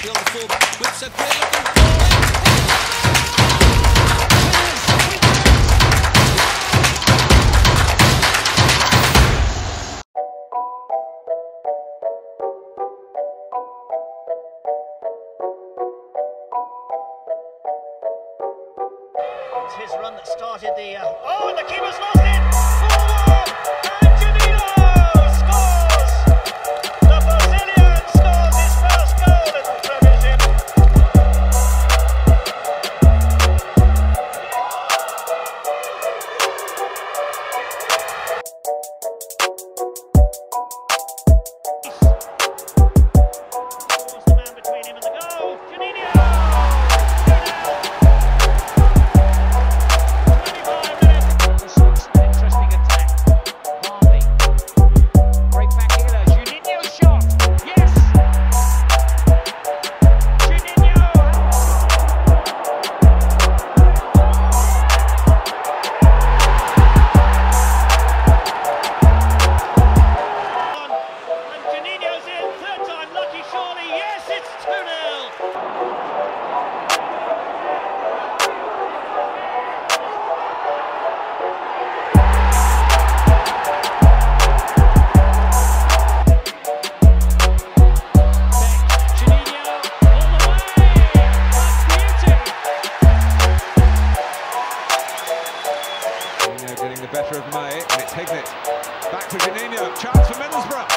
on the full with a great looking ball. It's his run that started the... oh, and the keeper's lost it! 4-1! And Juninho scores! The Brazilian scores his first goal in the Premiership. What's the man between him and the goal? Juninho! Getting the better of May, and it's Hignett. Back to Juninho, chance for Middlesbrough.